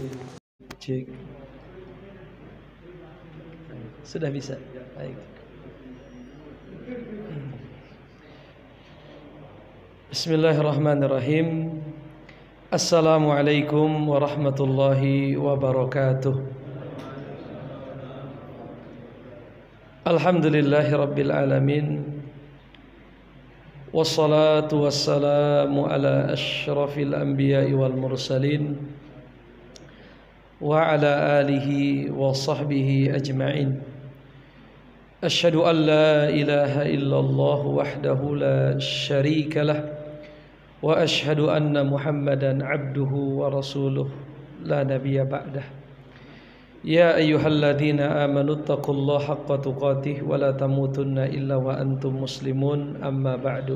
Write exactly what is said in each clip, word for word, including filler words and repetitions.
Cek. Sudah bisa. Baik. Bismillahirrahmanirrahim. Assalamualaikum warahmatullahi wabarakatuh. Alhamdulillahi rabbil alamin. Wassalatu wassalamu ala asyrafil anbiya'i wal mursalin wa ala alihi wa sahbihi ajma'in. Asyhadu an la ilaha illallah wahdahu la syarika lah wa asyhadu anna Muhammadan abduhu wa rasuluh la nabiyya ba'dah. Ya ayyuhalladzina amanu taqullaha haqqa tuqatih wa la tamutunna illa wa antum muslimun, amma ba'du.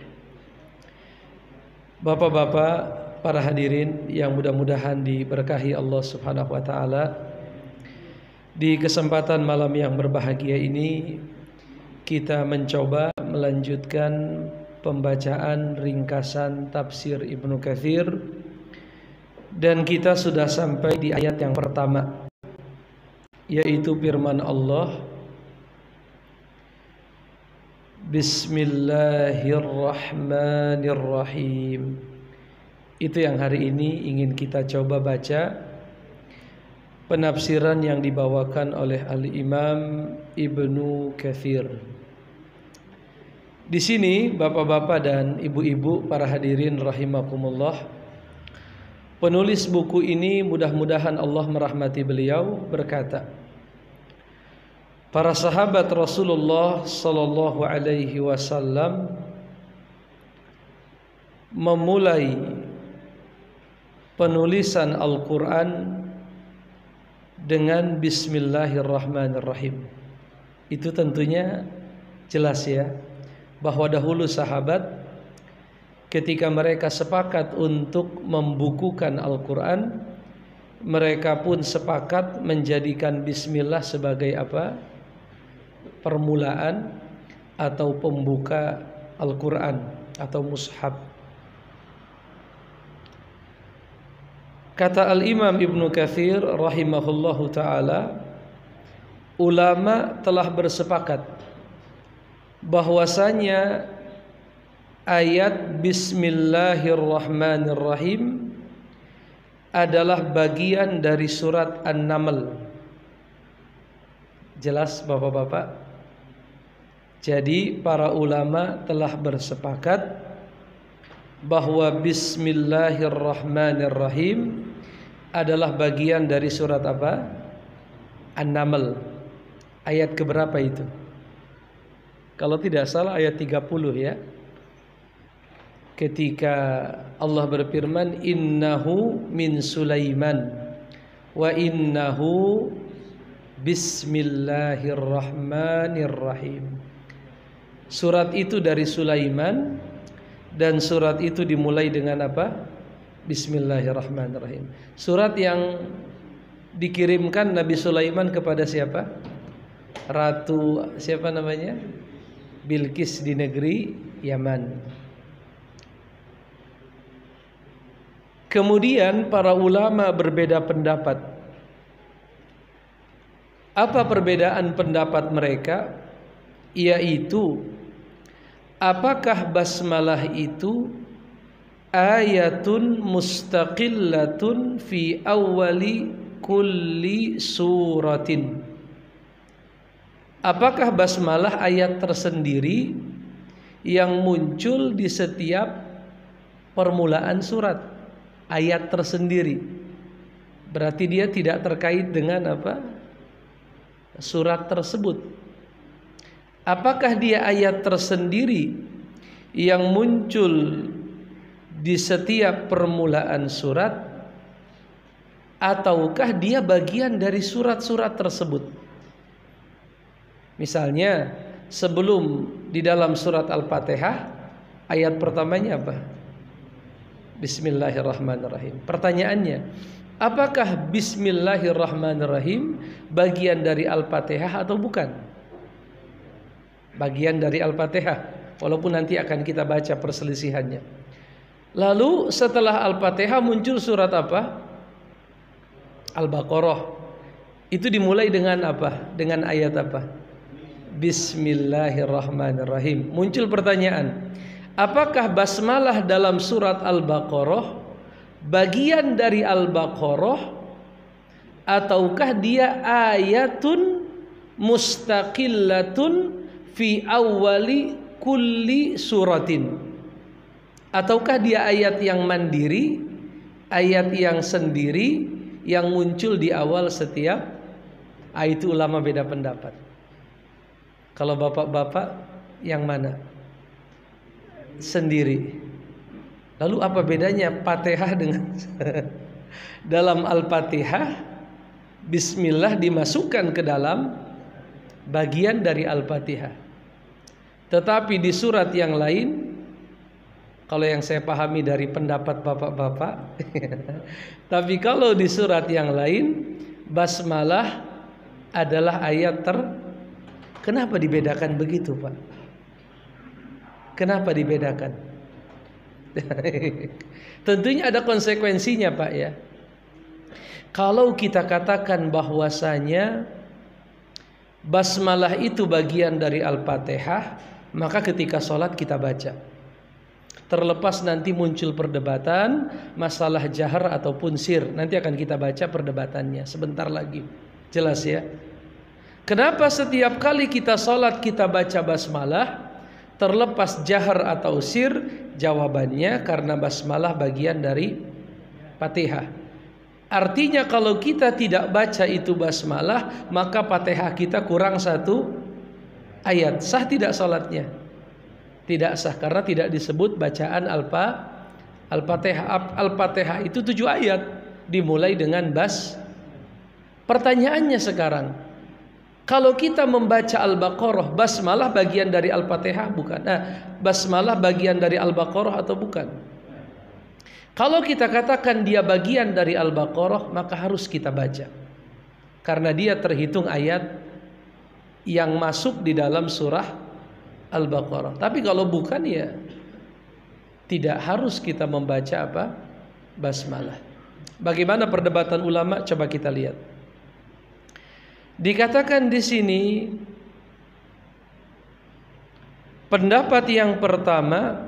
Bapak-bapak, para hadirin yang mudah-mudahan diberkahi Allah Subhanahu wa taala. Di kesempatan malam yang berbahagia ini kita mencoba melanjutkan pembacaan ringkasan tafsir Ibnu Katsir, dan kita sudah sampai di ayat yang pertama, yaitu firman Allah, Bismillahirrahmanirrahim. Itu yang hari ini ingin kita coba baca, penafsiran yang dibawakan oleh Al-Imam Ibnu Katsir. Di sini bapak-bapak dan ibu-ibu, para hadirin rahimakumullah, penulis buku ini, mudah-mudahan Allah merahmati beliau, berkata, para sahabat Rasulullah sallallahu alaihi wasallam memulai penulisan Al-Quran dengan Bismillahirrahmanirrahim. Itu tentunya jelas ya, bahwa dahulu sahabat ketika mereka sepakat untuk membukukan Al-Quran, mereka pun sepakat menjadikan Bismillah sebagai apa? Permulaan atau pembuka Al-Quran atau mushaf. Kata Al-Imam Ibnu Katsir rahimahullahu ta'ala, ulama telah bersepakat bahwasanya ayat Bismillahirrahmanirrahim adalah bagian dari surat An-Naml. Jelas bapak-bapak? Jadi para ulama telah bersepakat bahwa Bismillahirrahmanirrahim adalah bagian dari surat apa? An-Naml. Ayat keberapa itu? Kalau tidak salah ayat tiga puluh ya. Ketika Allah berfirman, innahu min Sulaiman wa innahu Bismillahirrahmanirrahim. Surat itu dari Sulaiman, dan surat itu dimulai dengan apa? Bismillahirrahmanirrahim. Surat yang dikirimkan Nabi Sulaiman kepada siapa? Ratu siapa namanya? Bilqis di negeri Yaman. Kemudian para ulama berbeda pendapat. Apa perbedaan pendapat mereka? Yaitu, apakah basmalah itu ayatun mustaqillatun fi awwali kulli suratin? Apakah basmalah ayat tersendiri yang muncul di setiap permulaan surat? Ayat tersendiri. Berarti dia tidak terkait dengan apa? Surat tersebut. Apakah dia ayat tersendiri yang muncul di setiap permulaan surat, ataukah dia bagian dari surat-surat tersebut? Misalnya sebelum di dalam surat Al-Fatihah, ayat pertamanya apa? Bismillahirrahmanirrahim. Pertanyaannya, apakah Bismillahirrahmanirrahim bagian dari Al-Fatihah atau bukan? Bagian dari Al-Fatihah, walaupun nanti akan kita baca perselisihannya. Lalu setelah Al-Fatihah muncul surat apa? Al-Baqarah. Itu dimulai dengan apa? Dengan ayat apa? Bismillahirrahmanirrahim. Muncul pertanyaan, apakah basmalah dalam surat Al-Baqarah bagian dari Al-Baqarah ataukah dia ayatun mustaqillatun fi awwali kulli suratin? Ataukah dia ayat yang mandiri, ayat yang sendiri yang muncul di awal setiap? Ah, itu ulama beda pendapat. Kalau bapak-bapak yang mana? Sendiri. Lalu apa bedanya Fatihah dengan dalam Al-Fatihah Bismillah dimasukkan ke dalam bagian dari Al-Fatihah. Tetapi di surat yang lain, kalau yang saya pahami dari pendapat bapak-bapak, tapi kalau di surat yang lain basmalah adalah ayat ter. Kenapa dibedakan begitu, Pak? Kenapa dibedakan? Tentunya ada konsekuensinya, Pak, ya. Kalau kita katakan bahwasanya basmalah itu bagian dari Al-Fatihah, maka ketika sholat kita baca. Terlepas nanti muncul perdebatan masalah jahar ataupun sir, nanti akan kita baca perdebatannya sebentar lagi. Jelas ya? Kenapa setiap kali kita sholat kita baca basmalah, terlepas jahar atau sir? Jawabannya karena basmalah bagian dari Fatihah. Artinya kalau kita tidak baca itu basmalah, maka Fatihah kita kurang satu ayat. Sah tidak sholatnya? Tidak sah, karena tidak disebut bacaan Al-Fatihah. Al-Fatihah itu tujuh ayat, dimulai dengan bas. Pertanyaannya sekarang, kalau kita membaca Al-Baqarah, basmalah bagian dari Al-Fatihah bukan? Nah, basmalah bagian dari Al-Baqarah atau bukan? Kalau kita katakan dia bagian dari Al-Baqarah, maka harus kita baca, karena dia terhitung ayat yang masuk di dalam surah Al-Baqarah. Tapi kalau bukan, ya tidak harus kita membaca apa? Basmalah. Bagaimana perdebatan ulama? Coba kita lihat. Dikatakan di sini, pendapat yang pertama,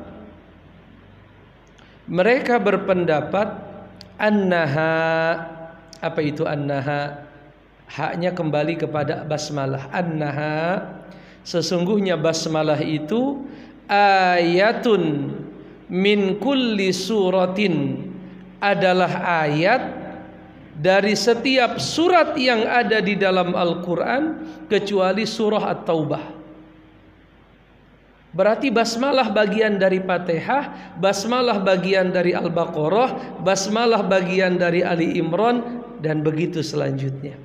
mereka berpendapat annaha, apa itu annaha? Haknya kembali kepada basmalah. Annaha, sesungguhnya basmalah itu ayatun min kulli suratin, adalah ayat dari setiap surat yang ada di dalam Al-Quran kecuali surah At-Taubah. Berarti basmalah bagian dari Fatihah, basmalah bagian dari Al-Baqarah, basmalah bagian dari Ali Imran, dan begitu selanjutnya.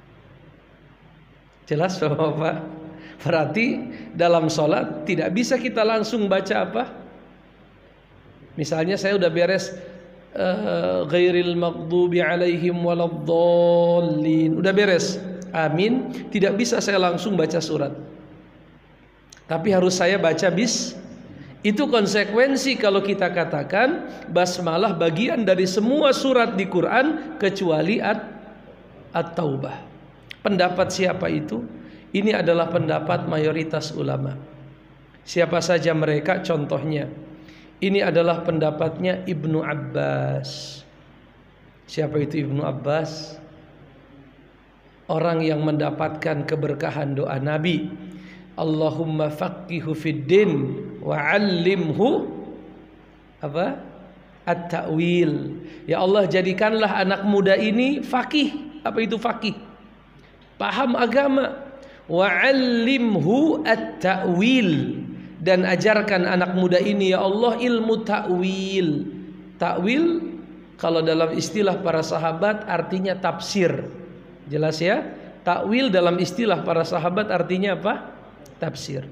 Jelas Bapak? Berarti dalam sholat tidak bisa kita langsung baca apa? Misalnya saya udah beres Uh, ghairil maghdubi alaihim waladdallin, udah beres, amin, tidak bisa saya langsung baca surat, tapi harus saya baca bis. Itu konsekuensi kalau kita katakan basmalah bagian dari semua surat di Quran kecuali At-Taubah. Pendapat siapa itu? Ini adalah pendapat mayoritas ulama. Siapa saja mereka? Contohnya, ini adalah pendapatnya Ibnu Abbas. Siapa itu Ibnu Abbas? Orang yang mendapatkan keberkahan doa Nabi, Allahumma faqihu fid din wa 'allimhu apa? At-ta'wil. Ya Allah, jadikanlah anak muda ini faqih. Apa itu faqih? Paham agama. Wa 'allimhu at-ta'wil, dan ajarkan anak muda ini ya Allah ilmu ta'wil. Ta'wil kalau dalam istilah para sahabat artinya tafsir. Jelas ya? Ta'wil dalam istilah para sahabat artinya apa? Tafsir.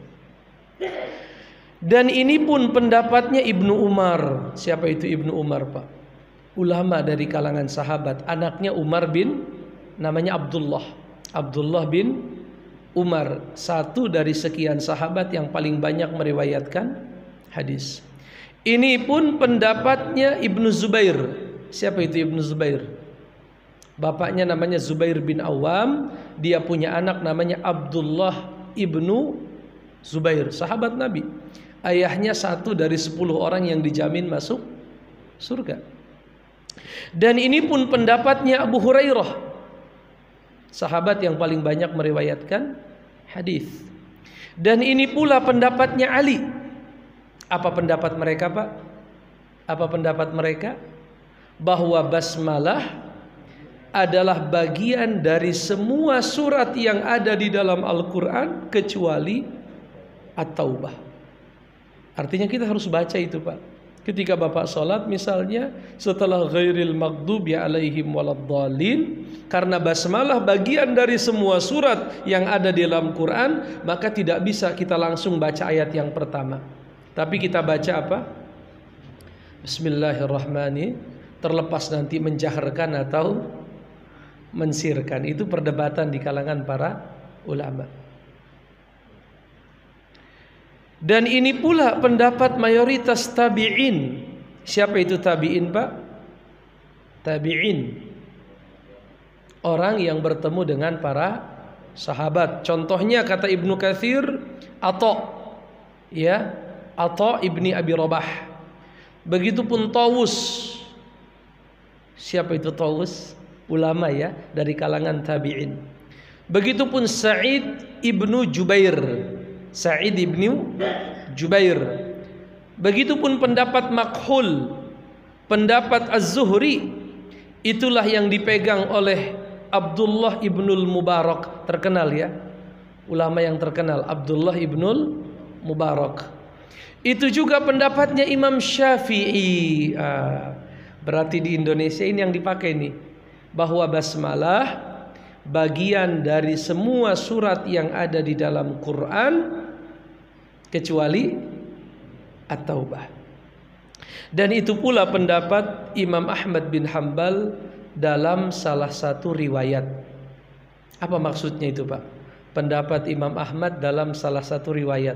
Dan ini pun pendapatnya Ibnu Umar. Siapa itu Ibnu Umar, Pak? Ulama dari kalangan sahabat. Anaknya Umar bin, namanya Abdullah. Abdullah bin Umar, satu dari sekian sahabat yang paling banyak meriwayatkan hadis. Ini pun pendapatnya Ibnu Zubair. Siapa itu Ibnu Zubair? Bapaknya namanya Zubair bin Awam, dia punya anak namanya Abdullah ibnu Zubair, sahabat Nabi. Ayahnya satu dari sepuluh orang yang dijamin masuk surga. Dan ini pun pendapatnya Abu Hurairah, sahabat yang paling banyak meriwayatkan hadis. Dan ini pula pendapatnya Ali. Apa pendapat mereka, Pak? Apa pendapat mereka? Bahwa basmalah adalah bagian dari semua surat yang ada di dalam Al-Quran kecuali At-Taubah. Artinya kita harus baca itu, Pak. Ketika Bapak sholat misalnya, setelah ghairil maghdubi alaihim waladdallin, karena basmalah bagian dari semua surat yang ada di dalam Quran, maka tidak bisa kita langsung baca ayat yang pertama, tapi kita baca apa? Bismillahirrahmanirrahim. Terlepas nanti menjaharkan atau mensirkan, itu perdebatan di kalangan para ulama. Dan ini pula pendapat mayoritas tabi'in. Siapa itu tabi'in, Pak? Tabi'in, orang yang bertemu dengan para sahabat. Contohnya kata Ibnu Katsir, Atha, ya, Atha ibni Abi Rabah. Begitupun Tawus. Siapa itu Tawus? Ulama ya, dari kalangan tabi'in. Begitupun Sa'id ibnu Jubair, Sa'id ibnu Jubair. Begitupun pendapat Makhul, pendapat Az-Zuhri, itulah yang dipegang oleh Abdullah ibnul Mubarak, terkenal ya, ulama yang terkenal, Abdullah ibnul Mubarak. Itu juga pendapatnya Imam Syafi'i. ah, Berarti di Indonesia ini yang dipakai nih, bahwa basmalah bagian dari semua surat yang ada di dalam Quran kecuali At-Taubah. Dan itu pula pendapat Imam Ahmad bin Hanbal dalam salah satu riwayat. Apa maksudnya itu, Pak? Pendapat Imam Ahmad dalam salah satu riwayat.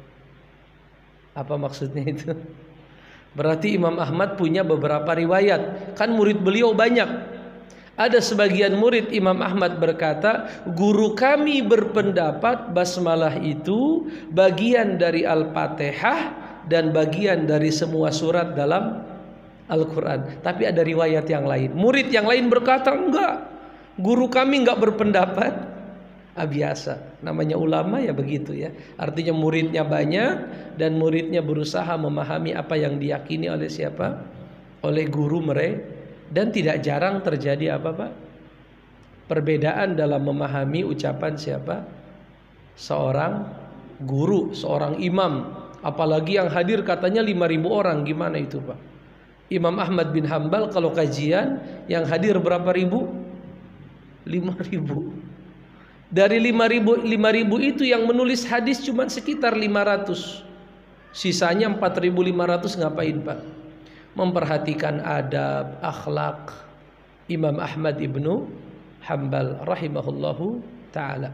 Apa maksudnya itu? Berarti Imam Ahmad punya beberapa riwayat. Kan murid beliau banyak. Ada sebagian murid Imam Ahmad berkata, guru kami berpendapat basmalah itu bagian dari Al-Fatihah dan bagian dari semua surat dalam Al-Quran. Tapi ada riwayat yang lain. Murid yang lain berkata, enggak, guru kami enggak berpendapat. Ah, biasa, namanya ulama ya begitu ya. Artinya muridnya banyak dan muridnya berusaha memahami apa yang diyakini oleh siapa? Oleh guru mereka. Dan tidak jarang terjadi apa, Pak? Perbedaan dalam memahami ucapan siapa? Seorang guru, seorang imam. Apalagi yang hadir katanya lima ribu orang. Gimana itu, Pak? Imam Ahmad bin Hanbal kalau kajian yang hadir berapa ribu? lima ribu. Dari lima ribu, lima ribu itu yang menulis hadis cuma sekitar lima ratus. Sisanya empat ribu lima ratus ngapain, Pak? Memperhatikan adab, akhlak Imam Ahmad ibnu Hanbal rahimahullahu ta'ala.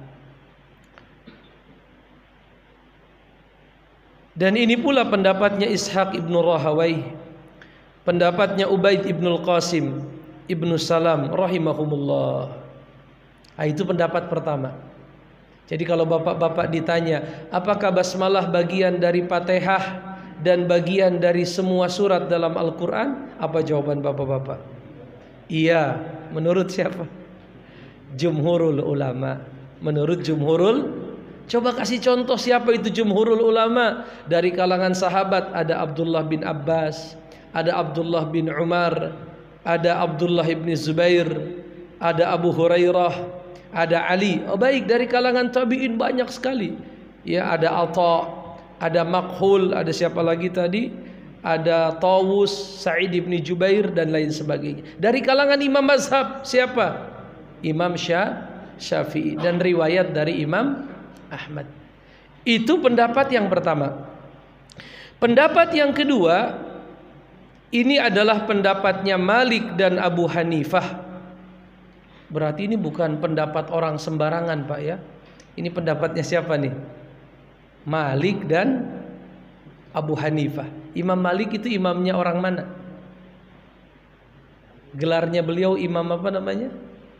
Dan ini pula pendapatnya Ishaq ibnu Rahawai, pendapatnya Ubaid ibnu Qasim ibnu Salam rahimahumullah. Nah, itu pendapat pertama. Jadi kalau bapak-bapak ditanya, apakah basmalah bagian dari Fatihah dan bagian dari semua surat dalam Al-Quran? Apa jawaban bapak-bapak? Iya, menurut siapa? Jumhurul ulama. Menurut jumhurul, coba kasih contoh siapa itu jumhurul ulama. Dari kalangan sahabat ada Abdullah bin Abbas, ada Abdullah bin Umar, ada Abdullah bin Zubair, ada Abu Hurairah, ada Ali. Oh baik, dari kalangan tabi'in banyak sekali. Ya, ada Atha, ada Makhul, ada siapa lagi tadi? Ada Tawus, Sa'id ibn Jubair dan lain sebagainya. Dari kalangan imam mazhab siapa? Imam Syah, Syafi'i, dan riwayat dari Imam Ahmad. Itu pendapat yang pertama. Pendapat yang kedua, ini adalah pendapatnya Malik dan Abu Hanifah. Berarti ini bukan pendapat orang sembarangan, Pak ya. Ini pendapatnya siapa nih? Malik dan Abu Hanifah. Imam Malik itu imamnya orang mana? Gelarnya beliau imam apa namanya?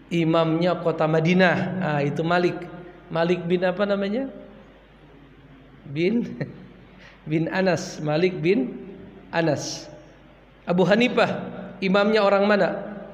imamnya kota Madinah. Ah, itu Malik. Malik bin apa namanya? Bin bin Anas. Malik bin Anas. Abu Hanifah, imamnya orang mana?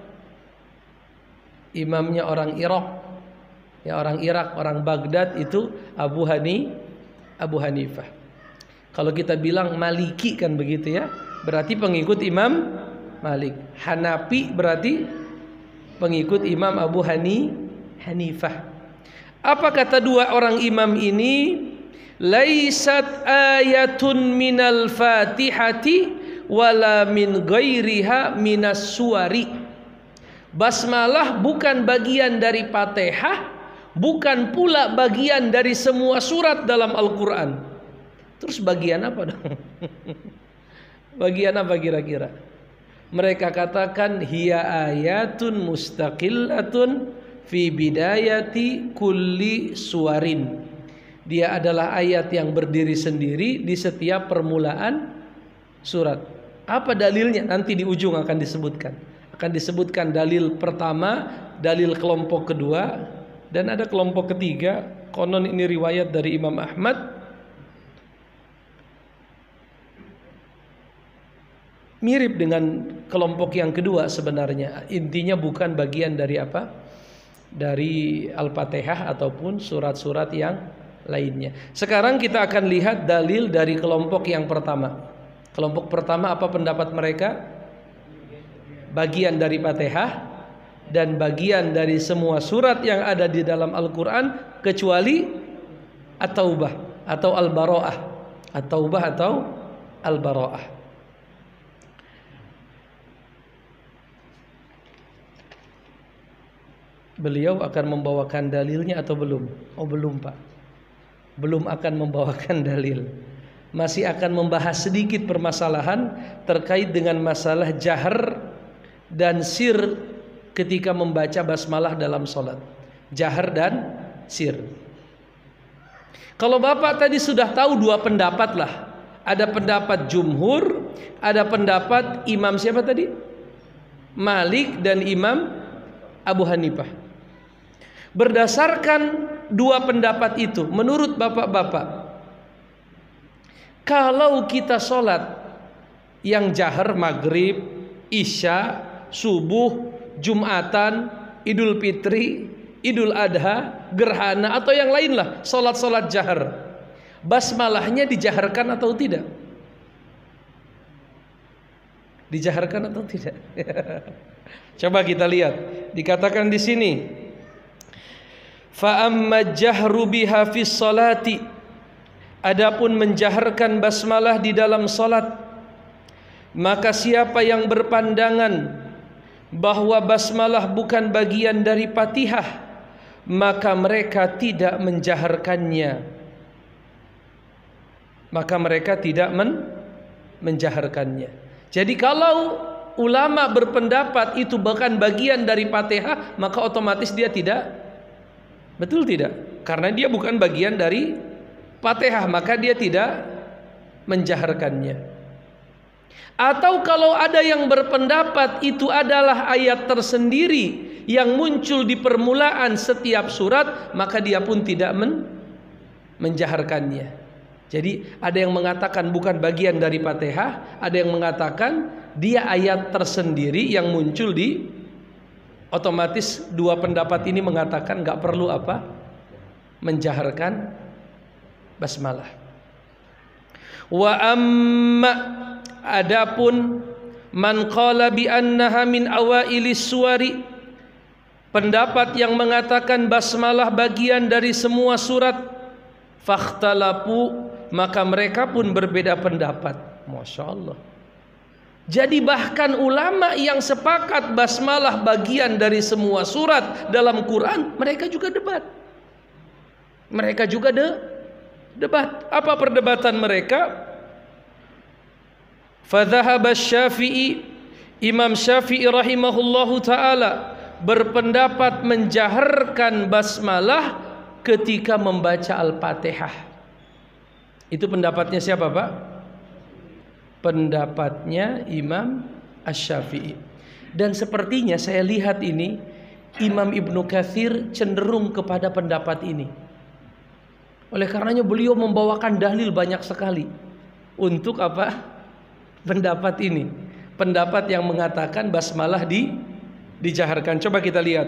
Imamnya orang Irak. Ya, orang Irak, orang Baghdad itu Abu Hani Abu Hanifah. Kalau kita bilang Maliki kan begitu ya, berarti pengikut Imam Malik. Hanafi berarti pengikut Imam Abu Hani Hanifah. Apa kata dua orang imam ini? Laisat ayatun minal Fatihati wala min ghairiha minas suwari. Basmalah bukan bagian dari Fatihah, bukan pula bagian dari semua surat dalam Al-Quran. Terus bagian apa dong? Bagian apa kira-kira? Mereka katakan hiya ayatun mustaqillatun fi bidayati kulli suwarin. Dia adalah ayat yang berdiri sendiri di setiap permulaan surat. Apa dalilnya? Nanti di ujung akan disebutkan. Akan disebutkan dalil pertama, dalil kelompok kedua, dan ada kelompok ketiga. Konon ini riwayat dari Imam Ahmad. Mirip dengan kelompok yang kedua sebenarnya. Intinya bukan bagian dari apa? Dari Al-Fatihah ataupun surat-surat yang lainnya. Sekarang kita akan lihat dalil dari kelompok yang pertama. Kelompok pertama apa pendapat mereka? Bagian dari Fatihah dan bagian dari semua surat yang ada di dalam Al-Quran kecuali At-Taubah atau Al-Bara'ah. At-Taubah atau Al-Bara'ah. Beliau akan membawakan dalilnya atau belum? Oh belum Pak. Belum akan membawakan dalil. Masih akan membahas sedikit permasalahan terkait dengan masalah jahar dan sir ketika membaca basmalah dalam sholat. Jahar dan sir. Kalau Bapak tadi sudah tahu dua pendapat lah. Ada pendapat jumhur, ada pendapat imam siapa tadi? Malik dan Imam Abu Hanifah. Berdasarkan dua pendapat itu, menurut bapak-bapak, kalau kita sholat yang jahar maghrib, isya, subuh, jumatan, idul fitri, idul adha, gerhana atau yang lain lah, sholat-sholat jahar, basmalahnya dijaharkan atau tidak? Dijaharkan atau tidak? Coba kita lihat. Dikatakan di sini, fa amma jahru biha fis salati, adapun menjaharkan basmalah di dalam salat, maka siapa yang berpandangan bahwa basmalah bukan bagian dari Fatihah, maka mereka tidak menjaharkannya. Maka mereka tidak men menjaharkannya. Jadi kalau ulama berpendapat itu bukan bagian dari Fatihah, maka otomatis dia tidak. Betul tidak? Karena dia bukan bagian dari Fatihah, maka dia tidak menjaharkannya. Atau kalau ada yang berpendapat itu adalah ayat tersendiri yang muncul di permulaan setiap surat, maka dia pun tidak men menjaharkannya. Jadi ada yang mengatakan bukan bagian dari Fatihah, ada yang mengatakan dia ayat tersendiri yang muncul di. Otomatis dua pendapat ini mengatakan nggak perlu apa? Menjaharkan basmalah. Wa amma adapun man qala bi annaha min awailis suwari, pendapat yang mengatakan basmalah bagian dari semua surat, fakhtalafu, maka mereka pun berbeda pendapat. Masya Allah. Jadi bahkan ulama yang sepakat basmalah bagian dari semua surat dalam Quran, mereka juga debat. Mereka juga de debat. Apa perdebatan mereka? Fadhahaba Syafi'i, Imam Syafi'i rahimahullahu ta'ala berpendapat menjaharkan basmalah ketika membaca Al-Fatihah. Itu pendapatnya siapa Pak? Pendapatnya Imam Asy-Syafi'i. Dan sepertinya saya lihat ini Imam Ibnu Katsir cenderung kepada pendapat ini. Oleh karenanya beliau membawakan dalil banyak sekali untuk apa? Pendapat ini. Pendapat yang mengatakan basmalah di dijaharkan. Coba kita lihat.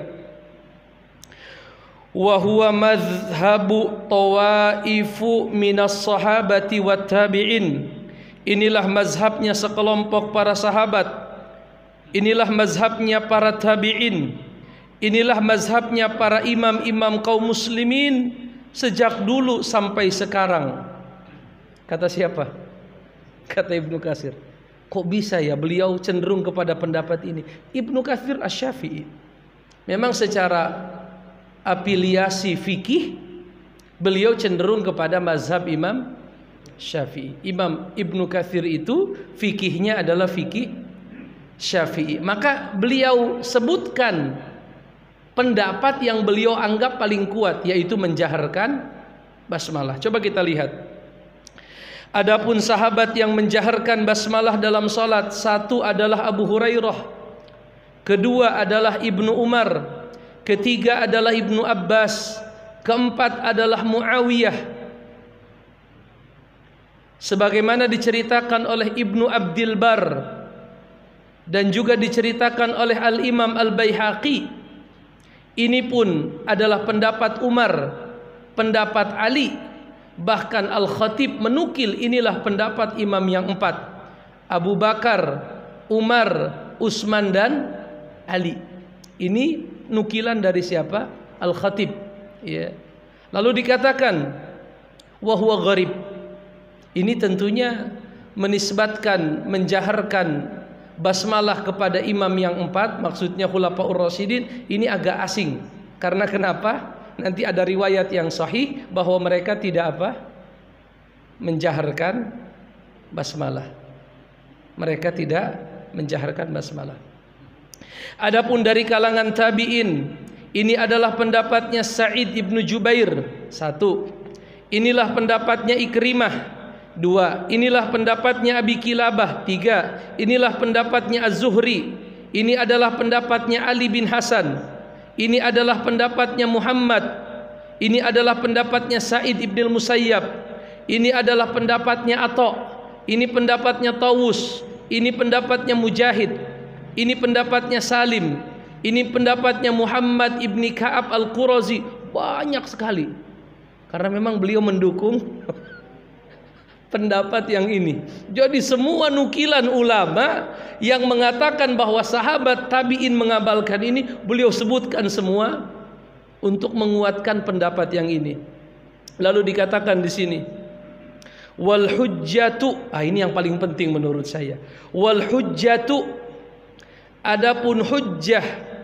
Wa huwa mazhabu tawaifu minas sahabati wat tabi'in. Inilah mazhabnya sekelompok para sahabat. Inilah mazhabnya para tabi'in. Inilah mazhabnya para imam-imam kaum muslimin sejak dulu sampai sekarang. Kata siapa? Kata Ibnu Katsir. Kok bisa ya beliau cenderung kepada pendapat ini? Ibnu Katsir Asy-Syafi'i. Memang secara afiliasi fikih beliau cenderung kepada mazhab Imam Syafi'i. Imam Ibnu Katsir itu fikihnya adalah fikih Syafi'i. Maka beliau sebutkan pendapat yang beliau anggap paling kuat, yaitu menjaharkan basmalah. Coba kita lihat. Adapun sahabat yang menjaharkan basmalah dalam salat, satu adalah Abu Hurairah, kedua adalah Ibnu Umar, ketiga adalah Ibnu Abbas, keempat adalah Muawiyah. Sebagaimana diceritakan oleh Ibnu Abdil Bar dan juga diceritakan oleh Al-Imam Al-Baihaqi. Ini pun adalah pendapat Umar, pendapat Ali. Bahkan Al-Khatib menukil inilah pendapat imam yang empat: Abu Bakar, Umar, Utsman dan Ali. Ini nukilan dari siapa? Al-Khatib, ya. Lalu dikatakan wa huwa gharib. Ini tentunya menisbatkan, menjaharkan basmalah kepada imam yang empat, maksudnya Khulafaur Rasyidin, ini agak asing. Karena kenapa? Nanti ada riwayat yang sahih bahwa mereka tidak apa? Menjaharkan basmalah. Mereka tidak menjaharkan basmalah. Adapun dari kalangan tabi'in, ini adalah pendapatnya Sa'id ibnu Jubair, satu. Inilah pendapatnya Ikrimah, dua. Inilah pendapatnya Abi Kilabah, tiga. Inilah pendapatnya Az-Zuhri. Ini adalah pendapatnya Ali bin Hasan. Ini adalah pendapatnya Muhammad. Ini adalah pendapatnya Sa'id ibn Musayyab. Ini adalah pendapatnya Atha. Ini pendapatnya Tawus. Ini pendapatnya Mujahid. Ini pendapatnya Salim. Ini pendapatnya Muhammad ibni Ka'ab Al-Qurazi. Banyak sekali. Karena memang beliau mendukung pendapat yang ini. Jadi semua nukilan ulama yang mengatakan bahwa sahabat tabi'in mengabalkan ini, beliau sebutkan semua untuk menguatkan pendapat yang ini. Lalu dikatakan di sini, wal hujjatu, ah ini yang paling penting menurut saya. Wal hujjatu, adapun hujjah,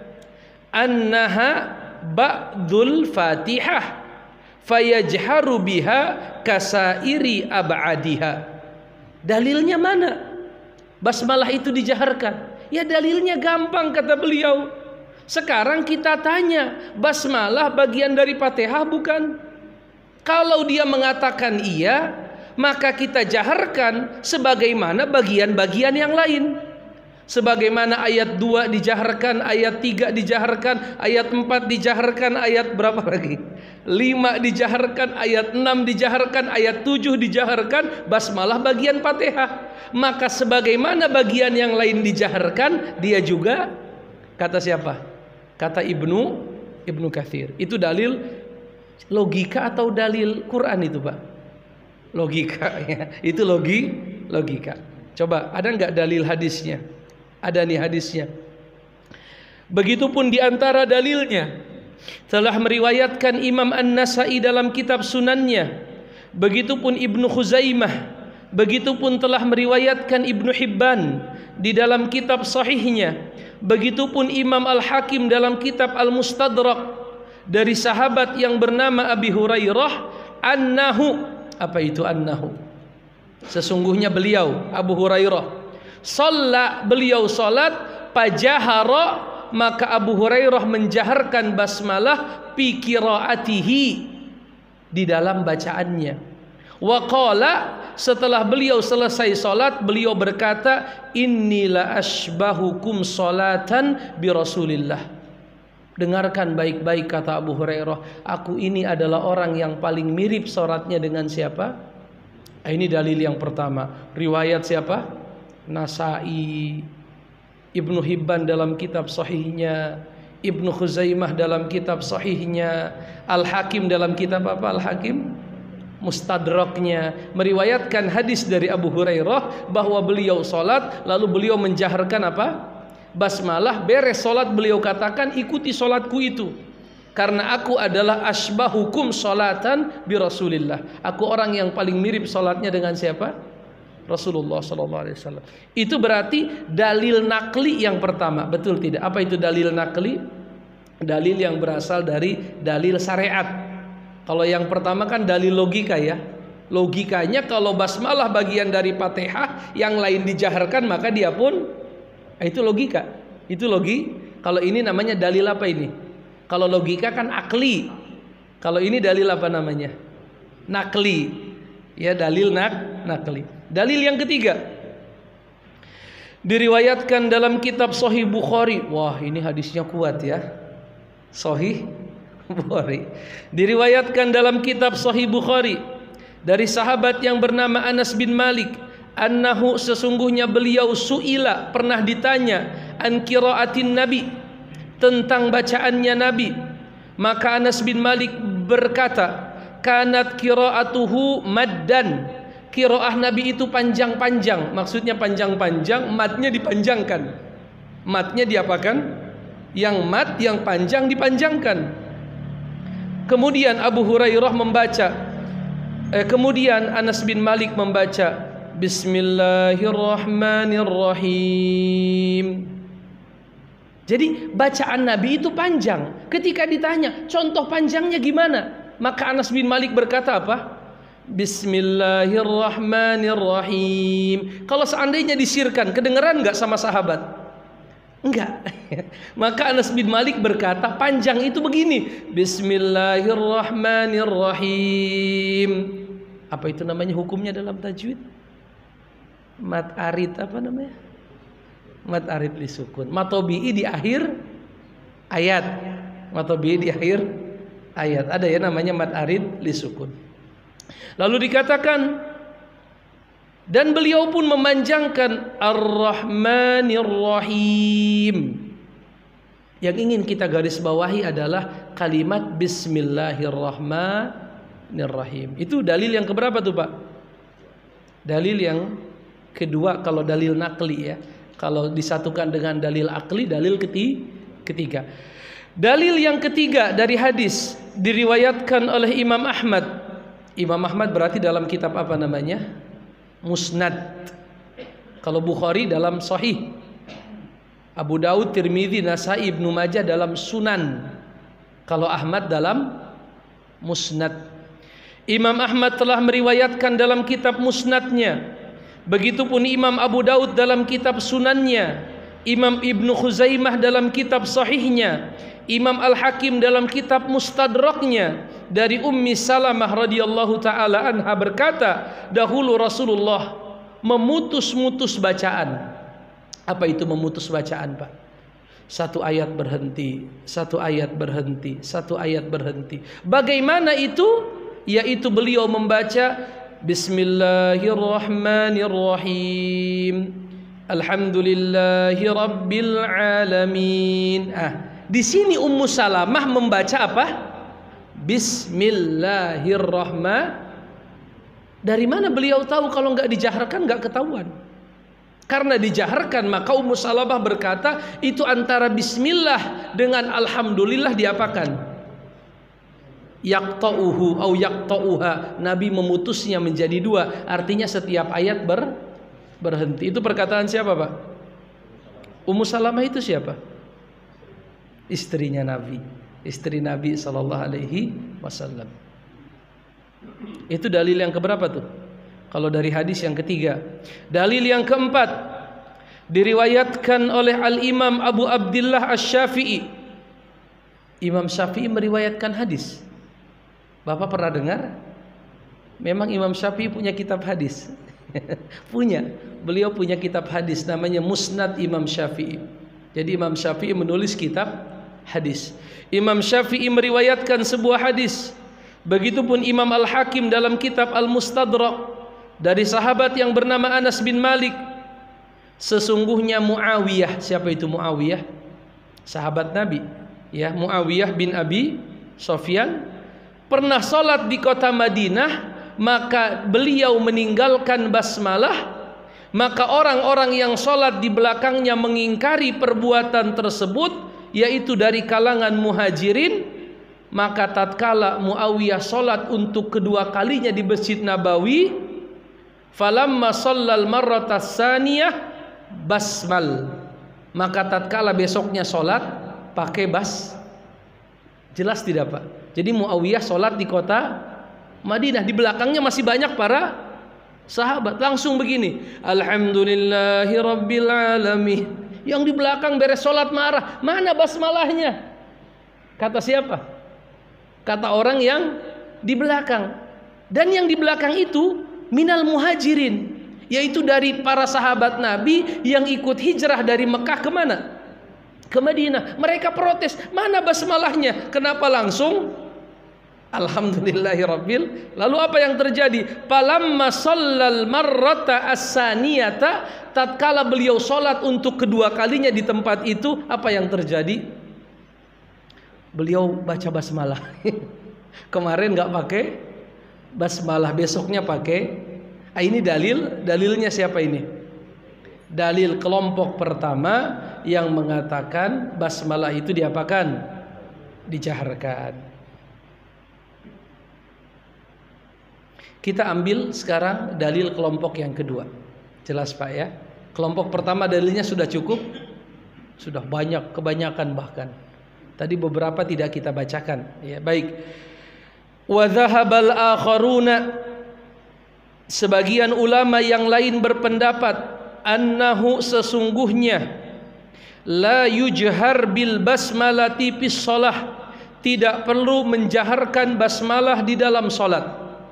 annaha ba'dul Fatihah fayajharu biha kasairi ab'adiha. Dalilnya mana? Basmalah itu dijaharkan. Ya dalilnya gampang, kata beliau. Sekarang kita tanya, basmalah bagian dari Fatihah bukan? Kalau dia mengatakan iya, maka kita jaharkan sebagaimana bagian-bagian yang lain. Sebagaimana ayat dua dijaharkan, ayat tiga dijaharkan, ayat empat dijaharkan, ayat berapa lagi? lima dijaharkan, ayat enam dijaharkan, ayat tujuh dijaharkan, basmalah bagian Fatihah. Maka sebagaimana bagian yang lain dijaharkan, dia juga, kata siapa? Kata Ibnu Ibnu Katsir. Itu dalil logika atau dalil Quran itu, Pak? Logika ya. Itu logi logika. Coba ada nggak dalil hadisnya? Ada nih hadisnya. Begitupun diantara dalilnya telah meriwayatkan Imam An-Nasai dalam kitab Sunannya. Begitupun Ibnu Khuzaimah. Begitupun telah meriwayatkan Ibnu Hibban di dalam kitab Sahihnya. Begitupun Imam Al-Hakim dalam kitab Al-Mustadrak dari sahabat yang bernama Abi Hurairah, annahu, apa itu annahu? Sesungguhnya beliau Abu Hurairah Shalla, beliau salat, fajahara, maka Abu Hurairah menjaharkan basmalah fi qiraatihi, di dalam bacaannya. Wa qala, setelah beliau selesai salat, beliau berkata, inni la asbahukum salatan bi Rasulillah. Dengarkan baik-baik kata Abu Hurairah, aku ini adalah orang yang paling mirip sholatnya dengan siapa? Ini dalil yang pertama. Riwayat siapa? Nasai, Ibnu Hibban dalam kitab sahihnya, Ibnu Khuzaimah dalam kitab sahihnya, Al-Hakim dalam kitab apa? Al-Hakim Mustadraknya meriwayatkan hadis dari Abu Hurairah bahwa beliau sholat lalu beliau menjaharkan apa? Basmalah. Beres sholat beliau katakan, ikuti sholatku itu, karena aku adalah asbahukum sholatan bi Rasulillah. Aku orang yang paling mirip sholatnya dengan siapa? Rasulullah sallallahu alaihi wasallam. Itu berarti dalil nakli yang pertama, betul tidak? Apa itu dalil nakli? Dalil yang berasal dari dalil syariat. Kalau yang pertama kan dalil logika ya. Logikanya kalau basmalah bagian dari Fatihah, yang lain dijaharkan maka dia pun, itu logika. Itu logi. Kalau ini namanya dalil apa ini? Kalau logika kan akli. Kalau ini dalil apa namanya? Nakli. Ya, dalil nak nakli. Dalil yang ketiga diriwayatkan dalam kitab Sahih Bukhari. Wah, ini hadisnya kuat ya. Sahih Bukhari. Diriwayatkan dalam kitab Sahih Bukhari dari sahabat yang bernama Anas bin Malik, annahu, sesungguhnya beliau, suila, pernah ditanya, an qiraatin Nabi, tentang bacaannya Nabi. Maka Anas bin Malik berkata, kanat qiraatuhu maddan. Qiraah Nabi itu panjang-panjang. Maksudnya panjang-panjang, matnya dipanjangkan. Matnya diapakan? Yang mat, yang panjang dipanjangkan. Kemudian Abu Hurairah membaca, eh, kemudian Anas bin Malik membaca, Bismillahirrahmanirrahim. Jadi bacaan Nabi itu panjang. Ketika ditanya contoh panjangnya gimana, maka Anas bin Malik berkata apa? Bismillahirrahmanirrahim. Kalau seandainya disirkan, kedengeran nggak sama sahabat? Enggak. Maka Anas bin Malik berkata panjang itu begini, Bismillahirrahmanirrahim. Apa itu namanya hukumnya dalam tajwid? Mat arid apa namanya? Mat arid li sukun. Matobi'i di akhir ayat. Matobi'i di akhir ayat. Ada ya namanya mat arid li sukun. Lalu dikatakan, dan beliau pun memanjangkan Ar-Rahmanir Rahim. Yang ingin kita garis bawahi adalah kalimat Bismillahirrahmanirrahim. Itu dalil yang keberapa tuh Pak? Dalil yang kedua kalau dalil nakli ya. Kalau disatukan dengan dalil akli, dalil ketiga. Dalil yang ketiga dari hadis diriwayatkan oleh Imam Ahmad. Imam Ahmad berarti dalam kitab apa namanya? Musnad. Kalau Bukhari dalam Sahih, Abu Daud, Tirmidzi, Nasai, Ibnu Majah dalam Sunan. Kalau Ahmad dalam Musnad. Imam Ahmad telah meriwayatkan dalam kitab Musnadnya. Begitupun Imam Abu Daud dalam kitab Sunannya, Imam Ibnu Khuzaimah dalam kitab Sahihnya, Imam Al-Hakim dalam kitab Mustadraknya. Dari Ummi Salamah radhiyallahu taala anha berkata, dahulu Rasulullah memutus-mutus bacaan. Apa itu memutus bacaan, Pak? Satu ayat berhenti, satu ayat berhenti, satu ayat berhenti. Bagaimana itu? Yaitu beliau membaca Bismillahirrahmanirrahim. Alhamdulillahi rabbil alamin. Ah, di sini Ummu Salamah membaca apa? Bismillahirrahmanirrahim. Dari mana beliau tahu kalau nggak dijaharkan nggak ketahuan? Karena dijaharkan maka Ummu Salamah berkata itu antara Bismillah dengan Alhamdulillah diapakan? Yaqta'uhu au yaqta'uha. Nabi memutusnya menjadi dua. Artinya setiap ayat ber, berhenti. Itu perkataan siapa Pak? Ummu Salamah itu siapa? Istrinya Nabi. Istri Nabi Sallallahu Alaihi Wasallam. Itu dalil yang keberapa tuh? Kalau dari hadis yang ketiga. Dalil yang keempat diriwayatkan oleh Al-Imam Abu Abdillah Asy-Syafi'i. Imam Syafi'i meriwayatkan hadis. Bapak pernah dengar? Memang Imam Syafi'i punya kitab hadis. Punya. Beliau punya kitab hadis namanya Musnad Imam Syafi'i. Jadi Imam Syafi'i menulis kitab hadis. Imam Syafi'i meriwayatkan sebuah hadis. Begitupun Imam Al-Hakim dalam kitab Al-Mustadrak dari sahabat yang bernama Anas bin Malik. Sesungguhnya Muawiyah, siapa itu Muawiyah? Sahabat Nabi, ya, Muawiyah bin Abi Sufyan pernah sholat di kota Madinah, maka beliau meninggalkan basmalah. Maka orang-orang yang sholat di belakangnya mengingkari perbuatan tersebut, yaitu dari kalangan muhajirin. Maka tatkala Muawiyah sholat untuk kedua kalinya di Masjid Nabawi, falamma shallal marratas saniyah basmal, maka tatkala besoknya sholat pakai bas. Jelas tidak Pak? Jadi Muawiyah sholat di kota Madinah, di belakangnya masih banyak para sahabat. Langsung begini, alhamdulillahi rabbil alamin. Yang di belakang beres sholat marah, mana basmalahnya? Kata siapa? Kata orang yang di belakang. Dan yang di belakang itu minal muhajirin, yaitu dari para sahabat Nabi yang ikut hijrah dari Mekah ke mana? Ke Madinah. Mereka protes, mana basmalahnya? Kenapa langsung alhamdulillahirabbil? Lalu apa yang terjadi? Falamma shallal marrata as-saniyata, tatkala beliau sholat untuk kedua kalinya di tempat itu, apa yang terjadi? Beliau baca basmalah. Kemarin nggak pakai basmalah, besoknya pakai. Ah, ini dalil, dalilnya siapa ini? Dalil kelompok pertama yang mengatakan basmalah itu diapakan? Dijaharkan. Kita ambil sekarang dalil kelompok yang kedua. Jelas Pak ya? Kelompok pertama dalilnya sudah cukup? Sudah banyak, kebanyakan bahkan. Tadi beberapa tidak kita bacakan. Ya, baik. Wa dhahabal akharuna, sebagian ulama yang lain berpendapat annahu, sesungguhnya la yujhar bil basmalati fis shalah, tidak perlu menjaharkan basmalah di dalam salat.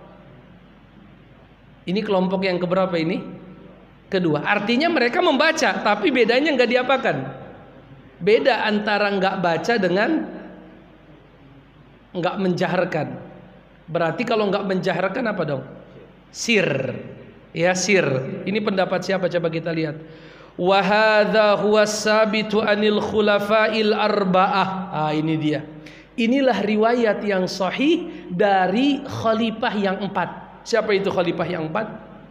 Ini kelompok yang keberapa ini? Kedua. Artinya mereka membaca, tapi bedanya nggak diapakan. Beda antara nggak baca dengan nggak menjaharkan. Berarti kalau nggak menjaharkan apa dong? Sir, ya sir. Ini pendapat siapa? Coba kita lihat. Wa hadza huwa sabitu anil khulafa'il arba'ah. Ah, ini dia. Inilah riwayat yang sahih dari khalifah yang empat. Siapa itu khalifah yang empat?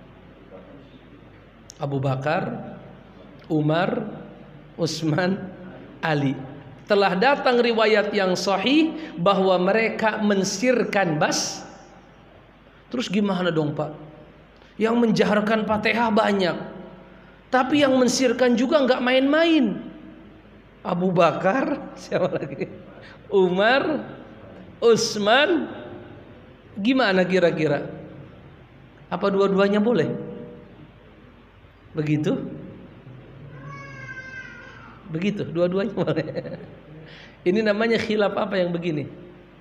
Abu Bakar, Umar, Utsman, Ali. Telah datang riwayat yang sahih bahwa mereka mensirkan bas. Terus gimana dong Pak? Yang menjaharkan Fatihah banyak, tapi yang mensirkan juga nggak main-main. Abu Bakar, siapa lagi? Umar, Utsman. Gimana kira-kira? Apa dua-duanya boleh? Begitu? Begitu, dua-duanya boleh. Ini namanya khilaf apa yang begini?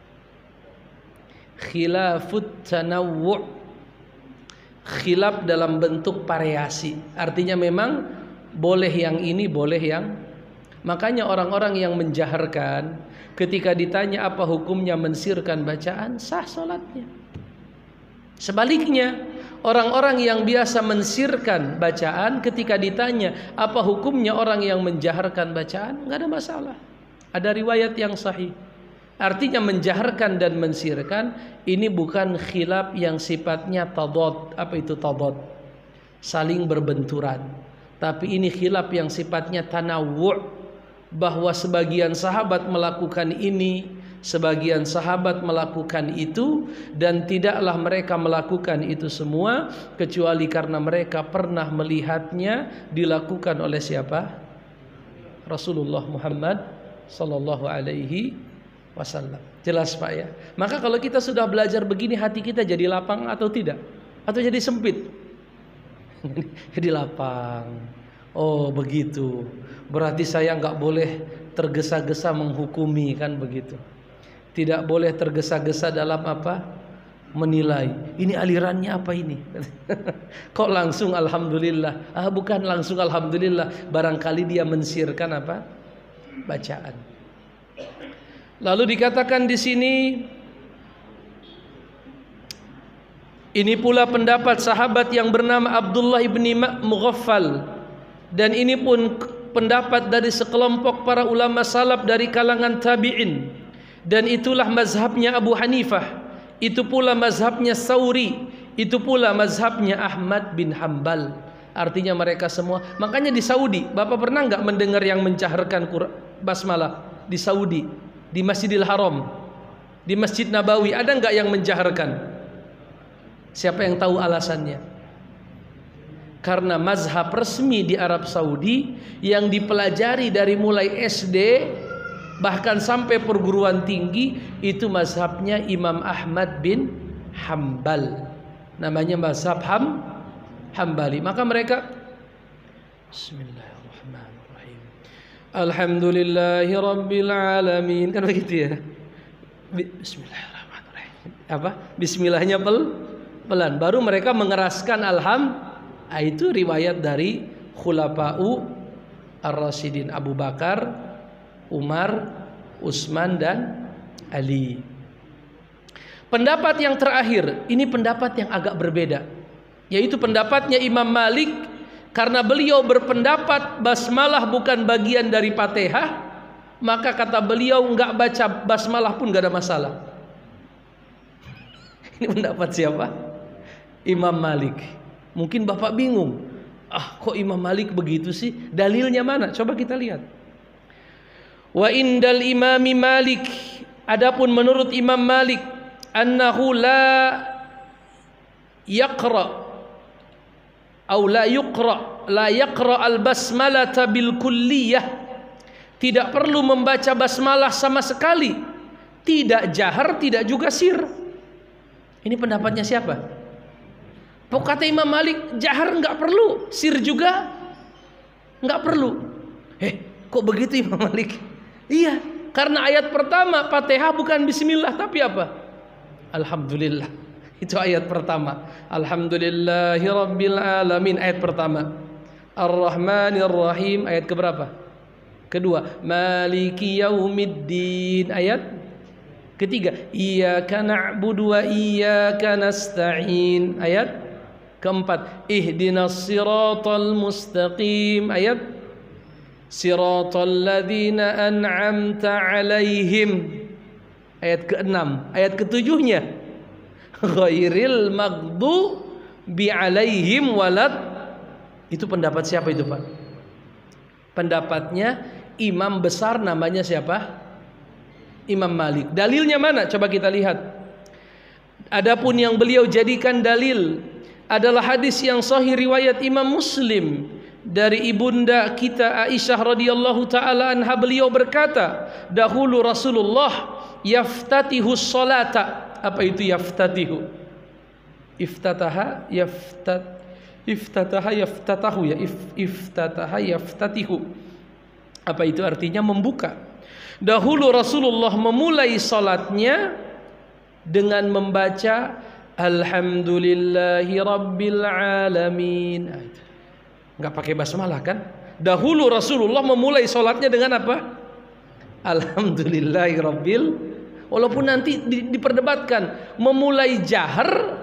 Khilafut tanawwu'. Khilaf dalam bentuk variasi. Artinya memang boleh yang ini, boleh yang. Makanya orang-orang yang menjaharkan ketika ditanya apa hukumnya mensirkan bacaan, sah salatnya. Sebaliknya, orang-orang yang biasa mensirkan bacaan ketika ditanya apa hukumnya orang yang menjaharkan bacaan, nggak ada masalah. Ada riwayat yang sahih. Artinya menjaharkan dan mensirkan ini bukan khilaf yang sifatnya tadad. Apa itu tadad? Saling berbenturan. Tapi ini khilaf yang sifatnya tanawwu', bahwa sebagian sahabat melakukan ini, sebagian sahabat melakukan itu, dan tidaklah mereka melakukan itu semua kecuali karena mereka pernah melihatnya dilakukan oleh siapa? Rasulullah Muhammad sallallahu alaihi wasallam. Jelas Pak ya? Maka kalau kita sudah belajar begini, hati kita jadi lapang atau tidak? Atau jadi sempit? Jadi lapang. Oh begitu. Berarti saya nggak boleh tergesa-gesa menghukumi, kan begitu? Tidak boleh tergesa-gesa dalam apa? Menilai. Ini alirannya apa ini? Kok langsung alhamdulillah? Ah bukan langsung alhamdulillah. Barangkali dia mensirkan apa? Bacaan. Lalu dikatakan di sini, ini pula pendapat sahabat yang bernama Abdullah ibni Mughaffal, dan ini pun pendapat dari sekelompok para ulama salaf dari kalangan tabi'in, dan itulah mazhabnya Abu Hanifah, itu pula mazhabnya Tsauri, itu pula mazhabnya Ahmad bin Hambal. Artinya mereka semua. Makanya di Saudi, Bapak pernah nggak mendengar yang mencaharkan basmalah di Saudi, di Masjidil Haram, di Masjid Nabawi, ada nggak yang mencaharkan? Siapa yang tahu alasannya? Karena mazhab resmi di Arab Saudi yang dipelajari dari mulai S D bahkan sampai perguruan tinggi itu mazhabnya Imam Ahmad bin Hambal. Namanya mazhab Ham Hambali. Maka mereka Bismillahirrahmanirrahim. Alhamdulillahi Rabbil Alamin. Kan begitu ya? Bismillahirrahmanirrahim. Apa? Bismillahnya pel pelan. Baru mereka mengeraskan alham. Itu riwayat dari Khulafa'u Ar-Rasyidin, Abu Bakar, Umar, Utsman, dan Ali. Pendapat yang terakhir, ini pendapat yang agak berbeda, yaitu pendapatnya Imam Malik, karena beliau berpendapat basmalah bukan bagian dari Fatihah, maka kata beliau nggak baca basmalah pun nggak ada masalah. Ini pendapat siapa? Imam Malik. Mungkin Bapak bingung, ah kok Imam Malik begitu sih? Dalilnya mana? Coba kita lihat. Wa indal imami Malik, adapun menurut Imam Malik, annahu la yaqra atau la yuqra la yaqra al-basmalata bil kulliyah, tidak perlu membaca basmalah sama sekali, tidak jahar, tidak juga sir. Ini pendapatnya siapa? Pokok kata Imam Malik, jahar enggak perlu, sir juga enggak perlu. Eh, kok begitu Imam Malik? Iya, karena ayat pertama Fatihah bukan bismillah tapi apa? Alhamdulillah. Itu ayat pertama. Alhamdulillahi Rabbil Alamin, ayat pertama. Ar-Rahmanir Rahim, ayat keberapa? Kedua. Maliki Yaumiddin, ayat ketiga. Iyyaka na'budu wa iyyaka nasta'in, ayat keempat. Ihdinas siratal mustaqim, ayat siratal ladzina an'amta 'alaihim, ayat keenam. Ayat ketujuhnya ghairil maghdubi 'alaihim walad. Itu pendapat siapa itu, Pak? Pendapatnya imam besar, namanya siapa? Imam Malik. Dalilnya mana? Coba kita lihat. Adapun yang beliau jadikan dalil adalah hadis yang sahih riwayat Imam Muslim dari ibunda kita Aisyah radhiyallahu taala anha. Beliau berkata, dahulu Rasulullah yaftatihu sholata. Apa itu yaftatihu? Iftataha yaftat iftataha yaftatahu ya if, iftataha yaftatihu. Apa itu artinya? Membuka. Dahulu Rasulullah memulai salatnya dengan membaca Alhamdulillahi Rabbil Alamin. Enggak pakai basmalah kan? Dahulu Rasulullah memulai salatnya dengan apa? Alhamdulillahi Rabbil. Walaupun nanti diperdebatkan memulai jahar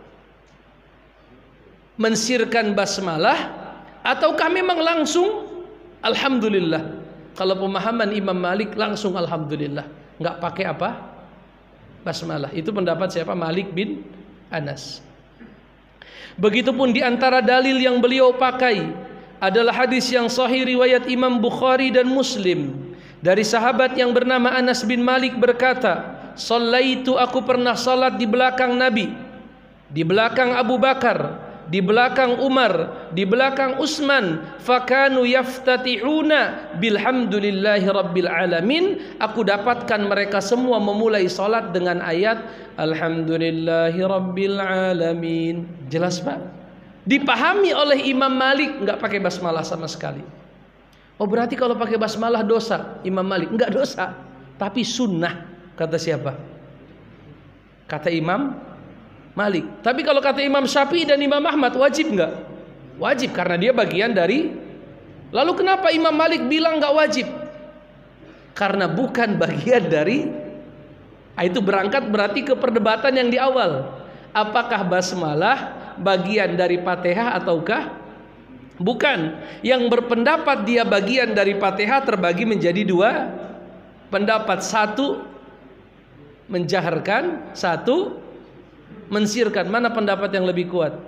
mensirkan basmalah ataukah memang langsung alhamdulillah. Kalau pemahaman Imam Malik langsung alhamdulillah, nggak pakai apa? Basmalah. Itu pendapat siapa? Malik bin Anas. Begitupun di antara dalil yang beliau pakai adalah hadis yang sahih riwayat Imam Bukhari dan Muslim dari sahabat yang bernama Anas bin Malik berkata, "Shallaitu, aku pernah salat di belakang Nabi, di belakang Abu Bakar, di belakang Umar, di belakang Utsman, fakanu yaftatihuna bilhamdulillahi rabbil alamin." Aku dapatkan mereka semua memulai salat dengan ayat alhamdulillahi rabbil alamin. Jelas, Pak? Dipahami oleh Imam Malik, enggak pakai basmalah sama sekali. Oh, berarti kalau pakai basmalah dosa? Imam Malik, enggak dosa, tapi sunnah. Kata siapa? Kata Imam Malik. Tapi kalau kata Imam Syafi'i dan Imam Ahmad, wajib enggak? Wajib, karena dia bagian dari. Lalu kenapa Imam Malik bilang enggak wajib? karena bukan bagian dari. Itu berangkat berarti ke perdebatan yang di awal. Apakah basmalah bagian dari Fatihah ataukah bukan? Yang berpendapat dia bagian dari Fatihah terbagi menjadi dua pendapat. Satu menjaharkan, satu mensirkan. Mana pendapat yang lebih kuat?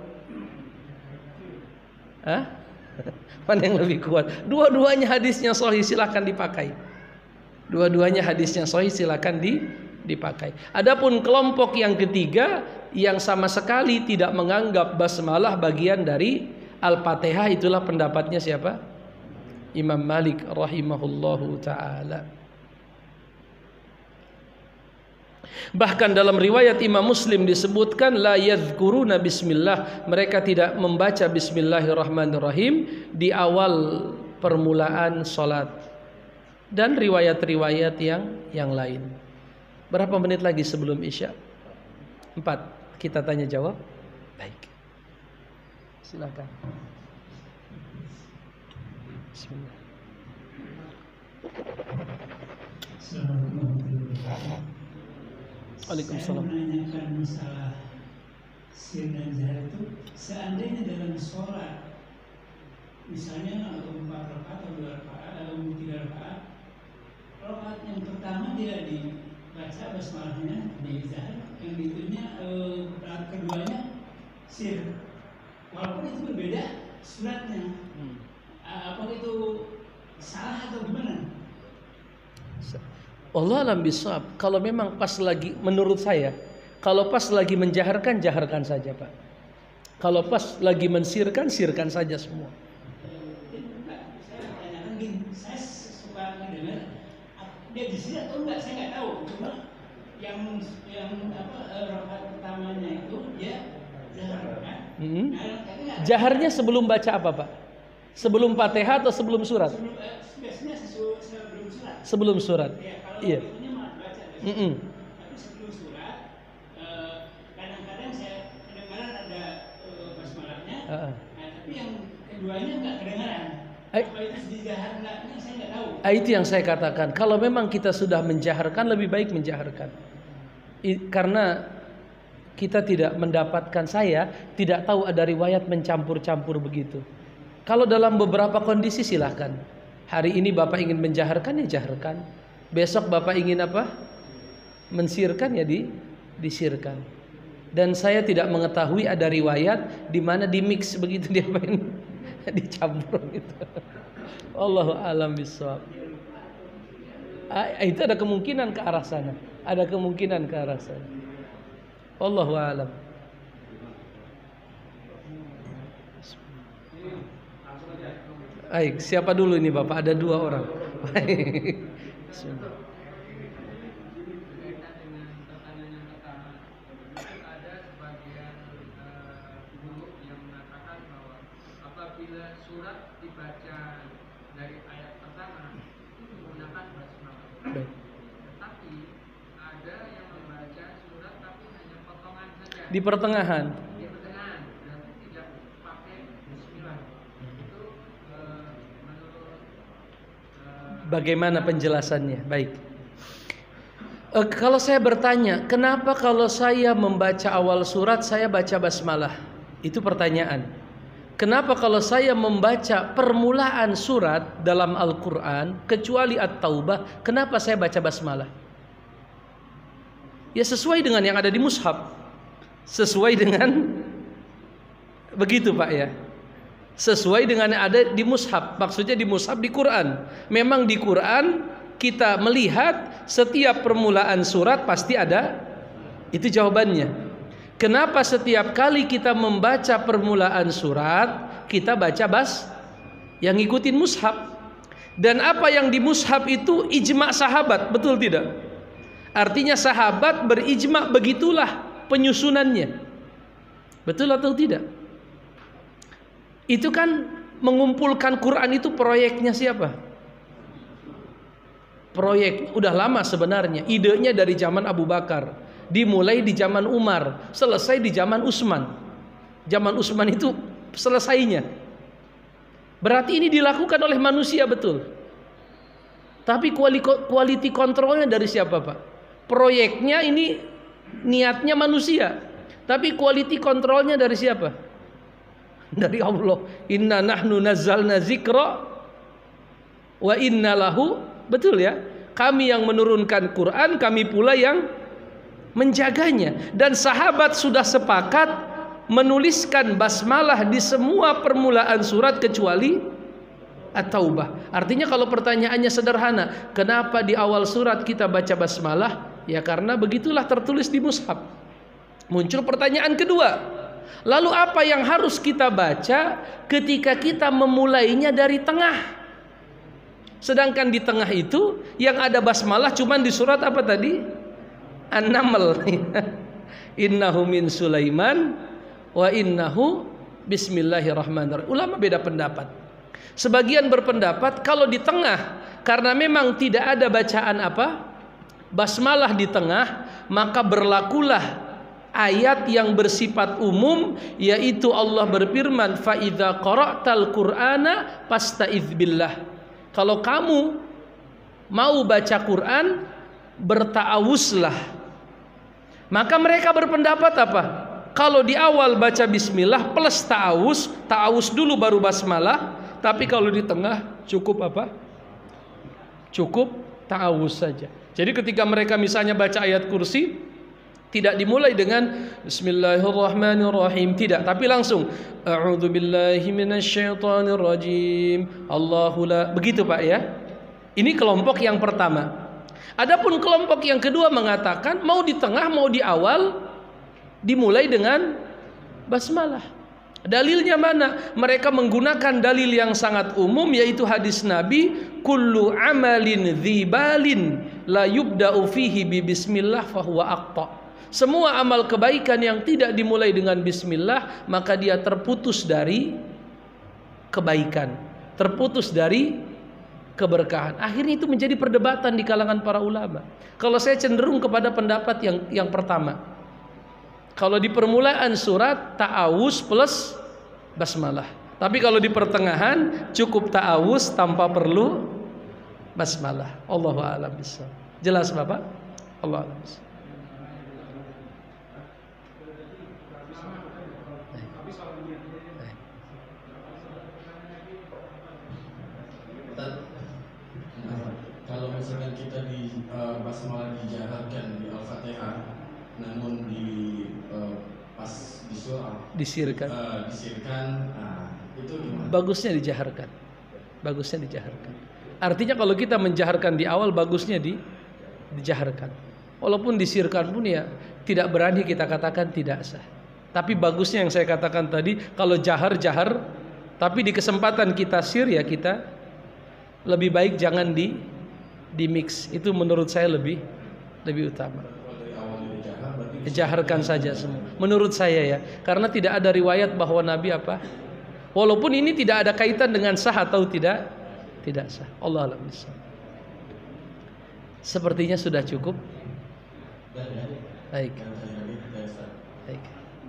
Hah? Mana yang lebih kuat? Dua-duanya hadisnya sahih, silakan dipakai. Dua-duanya hadisnya sahih, silakan di, dipakai. Adapun kelompok yang ketiga yang sama sekali tidak menganggap basmalah bagian dari Al-Fatihah, itulah pendapatnya siapa? Imam Malik rahimahullahu taala. Bahkan dalam riwayat Imam Muslim disebutkan la yadhkuruna bismillah, mereka tidak membaca bismillahirrahmanirrahim di awal permulaan salat. Dan riwayat-riwayat yang yang lain. Berapa menit lagi sebelum Isya? Empat. Kita tanya jawab. Baik. Silakan. Bismillah. Waalaikumsalam. Saya menanyakan masalah sir dan jahar itu, seandainya dalam sholat, misalnya empat rakaat atau dua rakaat atau tiga rakaat, rakaat yang pertama dia dibaca basmalahnya di jahar, yang berikutnya rakaat keduanya sir, walaupun itu berbeda suratnya. hmm. Apakah itu salah atau gimana? Allah alam bisawab. Kalau memang pas lagi, menurut saya, kalau pas lagi menjaharkan, jaharkan saja Pak. Kalau pas lagi mensirkan, sirkan saja semua. Saya tanyakan gini, saya suka mendengar dia di sini atau enggak, saya nggak tahu. Cuma yang yang apa rakaat pertamanya itu dia jaharkan. Hmm. Nah, jaharnya sebelum baca apa Pak? Sebelum Fatihah atau sebelum surat? Sebelum, eh, biasanya sebelum surat. Sebelum surat. Ya, kalau iya. Baca, mm -mm. Tapi sebelum surat, kadang-kadang eh, saya kedengaran ada eh, basmalahnya. Uh -uh. Nah, tapi yang keduanya nggak kedengaran. Ay Apa itu dijahar enggaknya saya nggak tahu. Itu yang saya katakan. Kalau memang kita sudah menjaharkan, lebih baik menjaharkan. I karena kita tidak mendapatkan, saya tidak tahu ada riwayat mencampur-campur begitu. Kalau dalam beberapa kondisi silahkan. Hari ini Bapak ingin menjaharkan, ya jaharkan. Besok Bapak ingin apa? Mensirkan, ya di, disirkan. Dan saya tidak mengetahui ada riwayat di mana di mix begitu, dia main dicampur gitu. Allahu a'lam bishawab. Itu ada kemungkinan ke arah sana. Ada kemungkinan ke arah sana. Allahu a'lam. Baik, siapa dulu ini Bapak? Ada dua orang. Baik. Apabila surat dibaca dari ayat pertama menggunakan basmalah. Tetapi ada yang membaca surat tapi hanya potongan saja. Di pertengahan. Di pertengahan, berarti tidak pakai bismillah. Itu uh, menurut uh, bagaimana penjelasannya? Baik. Uh, kalau saya bertanya, kenapa kalau saya membaca awal surat saya baca basmalah? Itu pertanyaan. Kenapa kalau saya membaca permulaan surat dalam Al-Quran kecuali At-Taubah, kenapa saya baca basmalah? Ya sesuai dengan yang ada di mushaf. Sesuai dengan begitu Pak ya. Sesuai dengan yang ada di mushaf. Maksudnya di mushaf di Quran. Memang di Quran kita melihat setiap permulaan surat pasti ada. Itu jawabannya. Kenapa setiap kali kita membaca permulaan surat kita baca bas yang ngikutin mushaf? Dan apa yang di mushaf itu ijma sahabat, betul tidak? Artinya sahabat berijma, begitulah penyusunannya. Betul atau tidak? Itu kan mengumpulkan Quran itu proyeknya siapa? Proyek udah lama sebenarnya. Idenya dari zaman Abu Bakar. Dimulai di zaman Umar, selesai di zaman Utsman. Zaman Utsman itu selesainya. Berarti ini dilakukan oleh manusia betul. Tapi quality controlnya dari siapa, Pak? Proyeknya ini niatnya manusia, tapi quality controlnya dari siapa? Dari Allah. Inna nahnu nazzalna dzikra wa inna lahu, betul ya? Kami yang menurunkan Quran, kami pula yang menjaganya. Dan sahabat sudah sepakat menuliskan basmalah di semua permulaan surat kecuali At-Taubah. Artinya kalau pertanyaannya sederhana, kenapa di awal surat kita baca basmalah? Ya karena begitulah tertulis di mushaf. Muncul pertanyaan kedua, lalu apa yang harus kita baca ketika kita memulainya dari tengah? Sedangkan di tengah itu yang ada basmalah cuman di surat apa tadi? An-Naml. Innahu min Sulaiman wa innahu bismillahirrahmanirrahim. Ulama beda pendapat. Sebagian berpendapat kalau di tengah, karena memang tidak ada bacaan apa? Basmalah di tengah, maka berlakulah ayat yang bersifat umum, yaitu Allah berfirman, fa idza qara'tal qur'ana fasta'idz billah. Kalau kamu mau baca Quran, berta'awuzlah. Maka mereka berpendapat apa? Kalau di awal baca bismillah plus ta'awuz, ta'awuz dulu baru basmalah. Tapi kalau di tengah cukup apa? Cukup ta'awuz saja. Jadi ketika mereka misalnya baca ayat kursi, tidak dimulai dengan bismillahirrahmanirrahim, tidak, tapi langsung a'udzubillahi minasyaitonirrajim, Allahu la. Begitu Pak ya. Ini kelompok yang pertama. Adapun kelompok yang kedua mengatakan mau di tengah mau di awal dimulai dengan basmalah. Dalilnya mana? Mereka menggunakan dalil yang sangat umum, yaitu hadis Nabi, kullu amalin dzibalin la yubda'u fihi bi bismillah fahuwa aqta. Semua amal kebaikan yang tidak dimulai dengan bismillah, maka dia terputus dari kebaikan, terputus dari keberkahan. Akhirnya itu menjadi perdebatan di kalangan para ulama. Kalau saya cenderung kepada pendapat yang yang pertama. Kalau di permulaan surat ta'awuz plus basmalah. Tapi kalau di pertengahan cukup ta'awuz tanpa perlu basmalah. Allahu a'lam bishawab. Jelas Bapak? Allahu a'lam bishawab. Kalau misalkan kita di uh, basmalah dijaharkan di Al-Fatihah, namun di uh, pas di surah disirkan, uh, disirkan, nah, itu gimana? Bagusnya dijaharkan, bagusnya dijaharkan. Artinya kalau kita menjaharkan di awal, bagusnya di dijaharkan. Walaupun disirkan pun ya tidak berani kita katakan tidak sah. Tapi bagusnya yang saya katakan tadi, kalau jahar jahar, tapi di kesempatan kita sir ya kita lebih baik jangan di di mix. Itu menurut saya lebih lebih utama. Jaharkan saja semua. Menurut saya ya, karena tidak ada riwayat bahwa Nabi apa. Walaupun ini tidak ada kaitan dengan sah atau tidak, tidak sah. Allah a'lam bishawab. Sepertinya sudah cukup. Baik. Baik.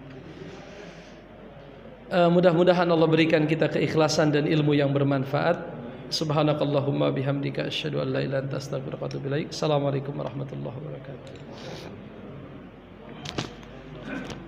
Uh, mudah-mudahan Allah berikan kita keikhlasan dan ilmu yang bermanfaat. Subhanakallahumma bihamdika asyhadu an la ilaha illa anta astaghfiruka wa atubu ilaik. Assalamualaikum warahmatullahi wabarakatuh.